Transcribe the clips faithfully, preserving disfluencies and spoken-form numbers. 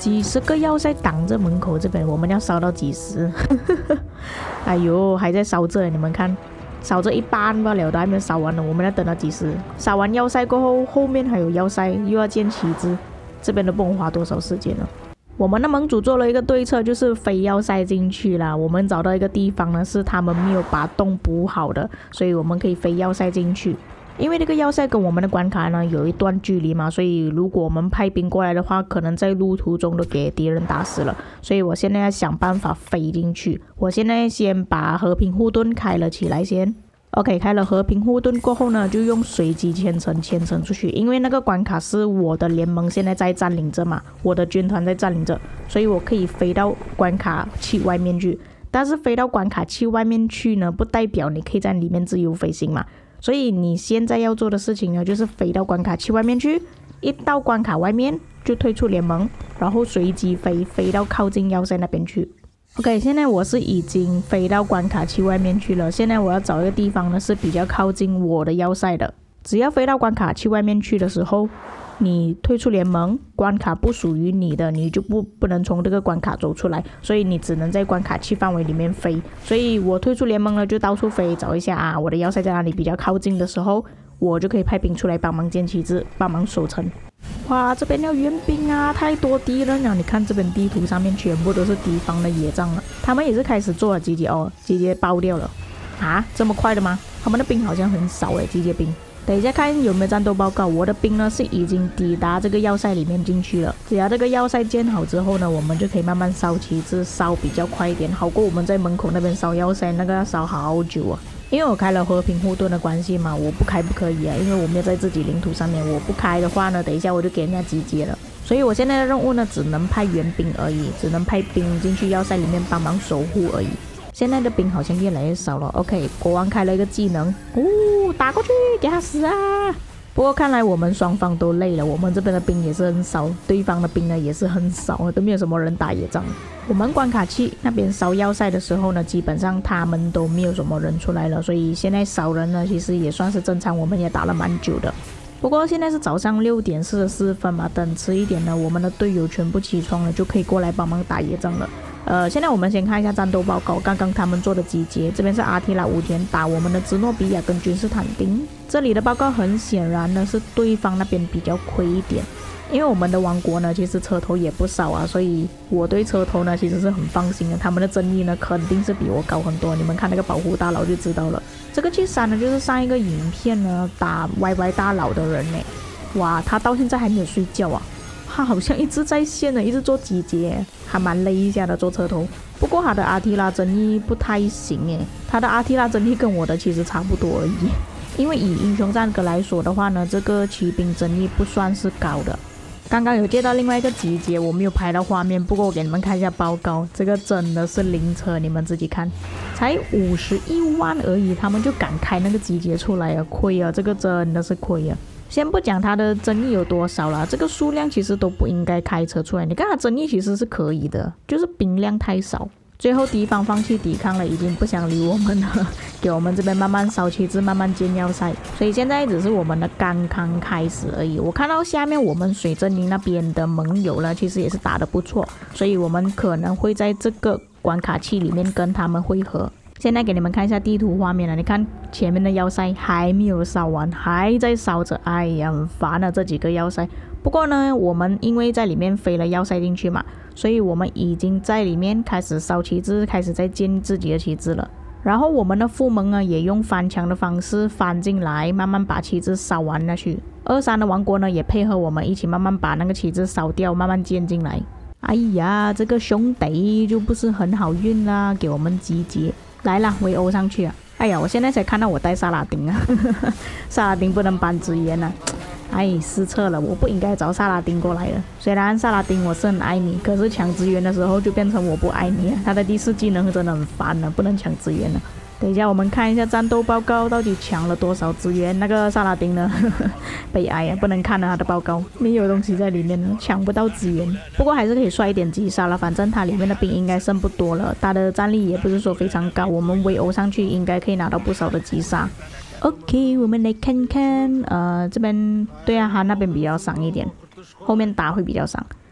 几十个要塞挡着门口这边，我们要烧到几时？哎呦，还在烧着，你们看，烧着一半罢了，都还没有烧完呢。我们要等到几时？烧完要塞过后，后面还有要塞，又要建旗帜，这边都不用花多少时间了。我们的盟主做了一个对策，就是非要塞进去啦。我们找到一个地方呢，是他们没有把洞补好的，所以我们可以非要塞进去。因为这个要塞跟我们的关卡呢有一段距离嘛，所以如果我们派兵过来的话，可能在路途中都给敌人打死了。所以我现在要想办法飞进去。我现在先把和平护盾开了起来先。OK， 开了和平护盾过后呢，就用随机牵程牵程出去，因为那个关卡是我的联盟现在在占领着嘛，我的军团在占领着，所以我可以飞到关卡器外面去。但是飞到关卡器外面去呢，不代表你可以在里面自由飞行嘛。所以你现在要做的事情呢，就是飞到关卡器外面去，一到关卡外面就退出联盟，然后随机飞飞到靠近要塞那边去。OK， 现在我是已经飞到关卡器外面去了。现在我要找一个地方呢，是比较靠近我的要塞的。只要飞到关卡器外面去的时候，你退出联盟，关卡不属于你的，你就不不能从这个关卡走出来，所以你只能在关卡器范围里面飞。所以我退出联盟了，就到处飞，找一下啊，我的要塞在哪里比较靠近的时候，我就可以派兵出来帮忙建旗帜，帮忙守城。哇，这边要援兵啊，太多敌人了！你看这边地图上面全部都是敌方的野仗了，他们也是开始做了集结哦，集结爆掉了啊，这么快的吗？他们的兵好像很少诶，集结兵。等一下看有没有战斗报告。我的兵呢是已经抵达这个要塞里面进去了。只要这个要塞建好之后呢，我们就可以慢慢烧旗帜，烧比较快一点，好过我们在门口那边烧要塞，那个要烧好久啊。因为我开了和平护盾的关系嘛，我不开不可以啊，因为我没有在自己领土上面，我不开的话呢，等一下我就给人家集结了。所以我现在的任务呢，只能派援兵而已，只能派兵进去要塞里面帮忙守护而已。现在的兵好像越来越少了。OK， 国王开了一个技能，哦，打过去给他死啊！不过看来我们双方都累了，我们这边的兵也是很少，对方的兵呢也是很少，都没有什么人打野仗。我们关卡器那边烧要塞的时候呢，基本上他们都没有什么人出来了，所以现在少人呢，其实也算是正常，我们也打了蛮久的。不过现在是早上六点四十四分嘛，等迟一点呢，我们的队友全部起床了，就可以过来帮忙打野仗了。呃，现在我们先看一下战斗报告。刚刚他们做的集结，这边是阿提拉五田打我们的芝诺比亚跟君士坦丁。这里的报告很显然呢是对方那边比较亏一点，因为我们的王国呢其实车头也不少啊，所以我对车头呢其实是很放心的。他们的争议呢肯定是比我高很多，你们看那个保护大佬就知道了。这个去三呢就是上一个影片呢打 Y Y 大佬的人呢，哇，他到现在还没有睡觉啊。他好像一直在线呢，一直做集结，还蛮累一下的做车头。不过他的阿提拉争议不太行诶，他的阿提拉争议跟我的其实差不多而已。因为以英雄战歌来说的话呢，这个骑兵争议不算是高的。刚刚有接到另外一个集结，我没有拍到画面，不过我给你们看一下报告，这个真的是灵车，你们自己看，才五十一万而已，他们就敢开那个集结出来啊，亏啊，这个真的是亏啊。先不讲它的争议有多少啦，这个数量其实都不应该开车出来。你看它争议其实是可以的，就是兵量太少。最后敌方放弃抵抗了，已经不想理我们了，给我们这边慢慢烧旗帜，慢慢建要塞。所以现在只是我们的刚刚开始而已。我看到下面我们水阵营那边的盟友呢，其实也是打得不错，所以我们可能会在这个关卡器里面跟他们会合。现在给你们看一下地图画面了，你看前面的要塞还没有烧完，还在烧着，哎呀，很烦了这几个要塞。不过呢，我们因为在里面飞了要塞进去嘛，所以我们已经在里面开始烧旗帜，开始在建自己的旗帜了。然后我们的副盟呢，也用翻墙的方式翻进来，慢慢把旗帜烧完下去。二三的王国呢，也配合我们一起慢慢把那个旗帜烧掉，慢慢建进来。哎呀，这个兄弟就不是很好运啦，给我们集结。来啦，围殴上去啊！哎呀，我现在才看到我带萨拉丁啊，萨拉丁不能搬支援啊！哎，失策了，我不应该找萨拉丁过来的。虽然萨拉丁我是很爱你，可是抢支援的时候就变成我不爱你啊！他的第四技能真的很烦了，不能抢支援了。等一下我们看一下战斗报告，到底抢了多少支援？那个萨拉丁呢？悲哀啊，不能看了他的报告，没有东西在里面呢，抢不到支援。不过还是可以刷一点击杀了，反正他里面的兵应该剩不多了，他的战力也不是说非常高，我们围殴上去应该可以拿到不少的击杀。OK， 我们来看看，呃，这边对啊，他那边比较伤一点，后面打会比较伤。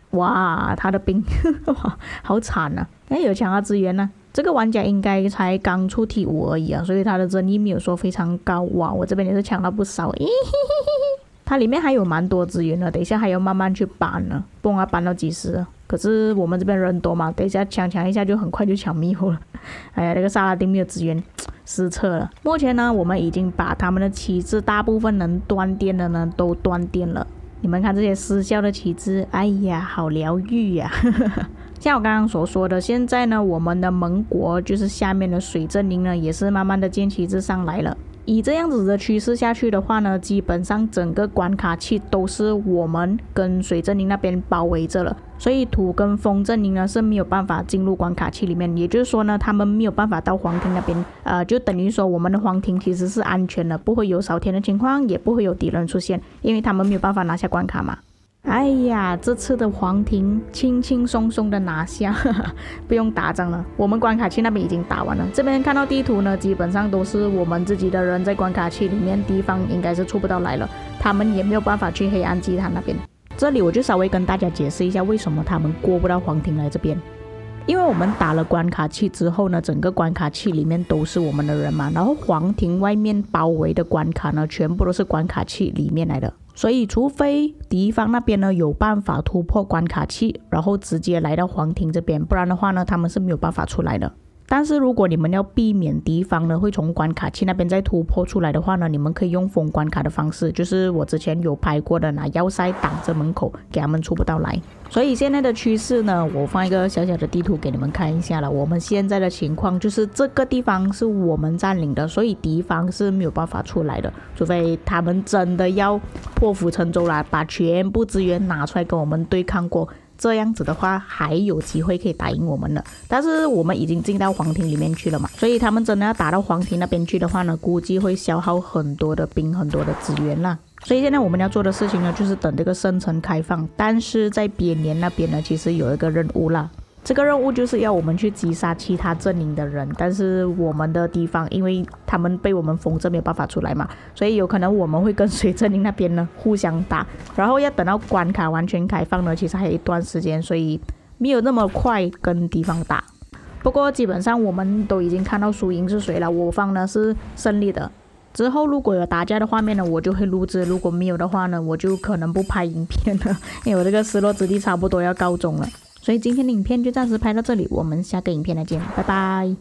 哇，他的兵哇好惨啊！哎，有抢到资源呢、啊。这个玩家应该才刚出 T 五而已啊，所以他的争议没有说非常高。哇，我这边也是抢到不少。咦嘿嘿嘿，它里面还有蛮多资源的，等一下还要慢慢去搬呢，不知道搬到几时啊。可是我们这边人多嘛，等一下抢抢一下就很快就抢灭后了。哎呀，那个萨拉丁没有资源，失策了。目前呢，我们已经把他们的旗帜大部分能断电的呢都断电了。你们看这些失效的旗帜，哎呀，好疗愈呀！像我刚刚所说的，现在呢，我们的盟国就是下面的水阵营呢，也是慢慢的建旗帜上来了。以这样子的趋势下去的话呢，基本上整个关卡器都是我们跟水阵营那边包围着了，所以土跟风阵营呢是没有办法进入关卡器里面，也就是说呢，他们没有办法到皇庭那边，呃，就等于说我们的皇庭其实是安全的，不会有扫天的情况，也不会有敌人出现，因为他们没有办法拿下关卡嘛。哎呀，这次的皇庭轻轻松松的拿下，呵呵，不用打仗了。我们关卡器那边已经打完了，这边看到地图呢，基本上都是我们自己的人在关卡器里面，敌方应该是出不到来了，他们也没有办法去黑暗祭坛那边。这里我就稍微跟大家解释一下，为什么他们过不到皇庭来这边。因为我们打了关卡器之后呢，整个关卡器里面都是我们的人嘛，然后皇庭外面包围的关卡呢，全部都是关卡器里面来的。所以，除非敌方那边呢有办法突破关卡器，然后直接来到皇庭这边，不然的话呢，他们是没有办法出来的。但是如果你们要避免敌方呢会从关卡器那边再突破出来的话呢，你们可以用封关卡的方式，就是我之前有拍过的，拿要塞挡着门口，给他们出不到来。所以现在的趋势呢，我放一个小小的地图给你们看一下了。我们现在的情况就是这个地方是我们占领的，所以敌方是没有办法出来的，除非他们真的要破釜沉舟啦，把全部资源拿出来跟我们对抗过。这样子的话还有机会可以打赢我们的，但是我们已经进到皇庭里面去了嘛，所以他们真的要打到皇庭那边去的话呢，估计会消耗很多的兵，很多的资源啦。所以现在我们要做的事情呢，就是等这个圣城开放，但是在边沿那边呢，其实有一个任务啦。这个任务就是要我们去击杀其他阵营的人，但是我们的地方因为他们被我们封着没有办法出来嘛，所以有可能我们会跟水阵营那边呢互相打，然后要等到关卡完全开放呢，其实还有一段时间，所以没有那么快跟敌方打。不过基本上我们都已经看到输赢是谁了，我方呢是胜利的。之后如果有打架的画面呢，我就会录制；如果没有的话呢，我就可能不拍影片了，因为我这个失落之地差不多要告终了。所以今天的影片就暂时拍到这里，我们下个影片再见，拜拜！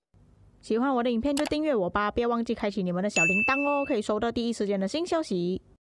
喜欢我的影片就订阅我吧，不要忘记开启你们的小铃铛哦，可以收到第一时间的新消息。